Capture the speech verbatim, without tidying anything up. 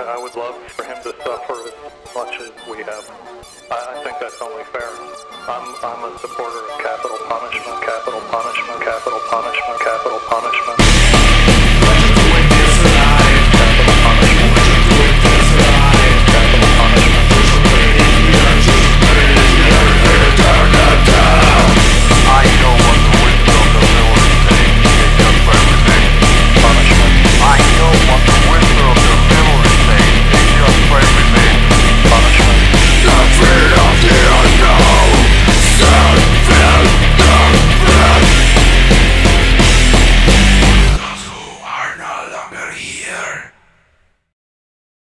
I, I would love for him to suffer as much as we have. I, I think that's only fair. I'm, I'm a supporter of capital punishment, capital punishment, capital punishment, capital punishment.